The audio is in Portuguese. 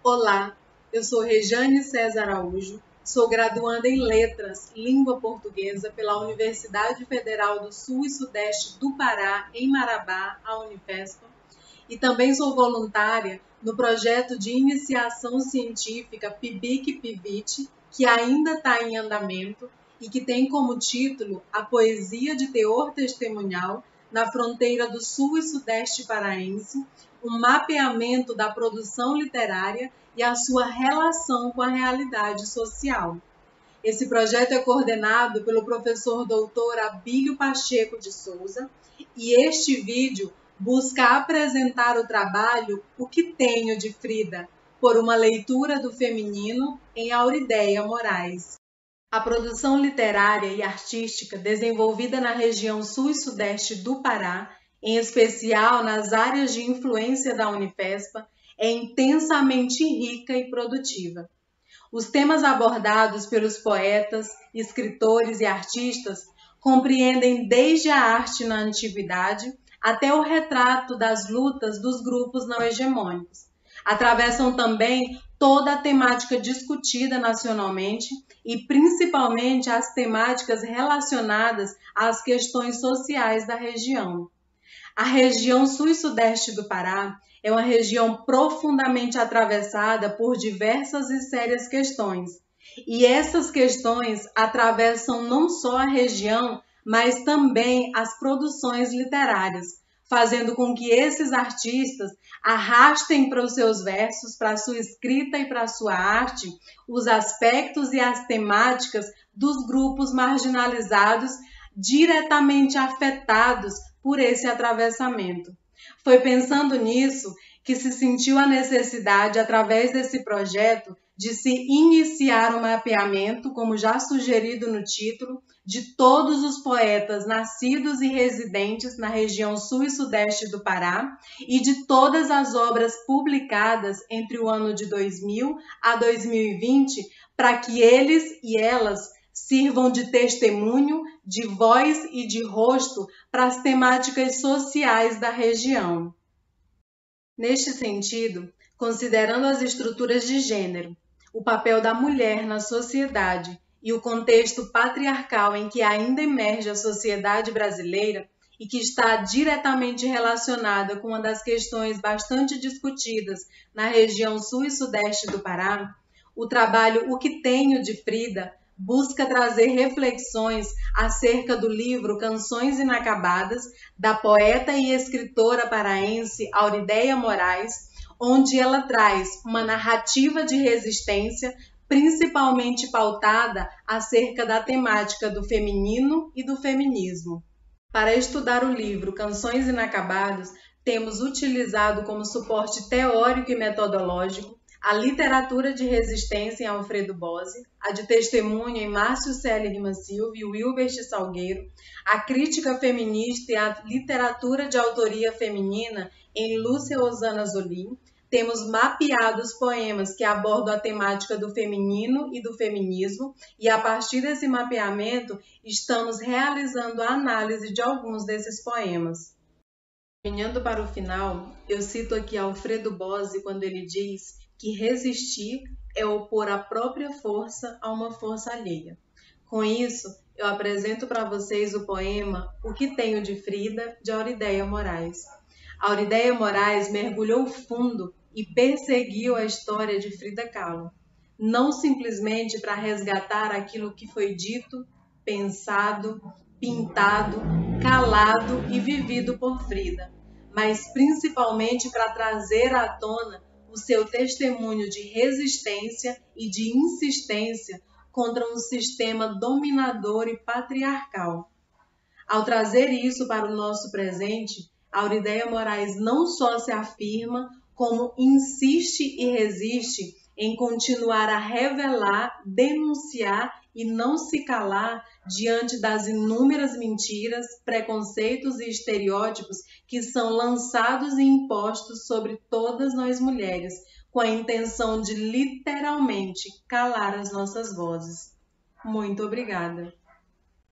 Olá, eu sou Rejane César Araújo, sou graduanda em Letras, Língua Portuguesa pela Universidade Federal do Sul e Sudeste do Pará, em Marabá, a Unifespa, e também sou voluntária no projeto de iniciação científica PIBIC-PIVIT, que ainda está em andamento e que tem como título A Poesia de Teor Testemunhal na Fronteira do Sul e Sudeste Paraense, um mapeamento da produção literária e a sua relação com a realidade social. Esse projeto é coordenado pelo professor doutor Abílio Pacheco de Souza e este vídeo busca apresentar o trabalho O que Tenho de Frida, por uma leitura do feminino em Aurideia Moraes. A produção literária e artística desenvolvida na região sul e sudeste do Pará, em especial nas áreas de influência da Unifespa, é intensamente rica e produtiva. Os temas abordados pelos poetas, escritores e artistas compreendem desde a arte na antiguidade até o retrato das lutas dos grupos não hegemônicos. Atravessam também toda a temática discutida nacionalmente e principalmente as temáticas relacionadas às questões sociais da região. A região sul e sudeste do Pará é uma região profundamente atravessada por diversas e sérias questões. E essas questões atravessam não só a região, mas também as produções literárias, fazendo com que esses artistas arrastem para os seus versos, para a sua escrita e para a sua arte, os aspectos e as temáticas dos grupos marginalizados diretamente afetados por esse atravessamento. Foi pensando nisso que se sentiu a necessidade, através desse projeto, de se iniciar um mapeamento, como já sugerido no título, de todos os poetas nascidos e residentes na região sul e sudeste do Pará e de todas as obras publicadas entre o ano de 2000 a 2020, para que eles e elas sirvam de testemunho, de voz e de rosto para as temáticas sociais da região. Neste sentido, considerando as estruturas de gênero, o papel da mulher na sociedade e o contexto patriarcal em que ainda emerge a sociedade brasileira e que está diretamente relacionada com uma das questões bastante discutidas na região sul e sudeste do Pará, o trabalho O que Tenho de Frida busca trazer reflexões acerca do livro Canções Inacabadas, da poeta e escritora paraense Aurideia Moraes, onde ela traz uma narrativa de resistência, principalmente pautada acerca da temática do feminino e do feminismo. Para estudar o livro Canções Inacabadas, temos utilizado como suporte teórico e metodológico a literatura de resistência em Alfredo Bozzi, a de testemunho em Márcio Célio Lima Silva e Wilbert Salgueiro, a crítica feminista e a literatura de autoria feminina em Lúcia Osana Zolim. Temos mapeado os poemas que abordam a temática do feminino e do feminismo e, a partir desse mapeamento, estamos realizando a análise de alguns desses poemas. Caminhando para o final, eu cito aqui Alfredo Bozzi quando ele diz que resistir é opor a própria força a uma força alheia. Com isso, eu apresento para vocês o poema O que Tenho de Frida, de Aurideia Moraes. Aurideia Moraes mergulhou fundo e perseguiu a história de Frida Kahlo, não simplesmente para resgatar aquilo que foi dito, pensado, pintado, calado e vivido por Frida, mas principalmente para trazer à tona o seu testemunho de resistência e de insistência contra um sistema dominador e patriarcal. Ao trazer isso para o nosso presente, Aurideia Moraes não só se afirma, como insiste e resiste em continuar a revelar, denunciar e não se calar diante das inúmeras mentiras, preconceitos e estereótipos que são lançados e impostos sobre todas nós mulheres, com a intenção de literalmente calar as nossas vozes. Muito obrigada.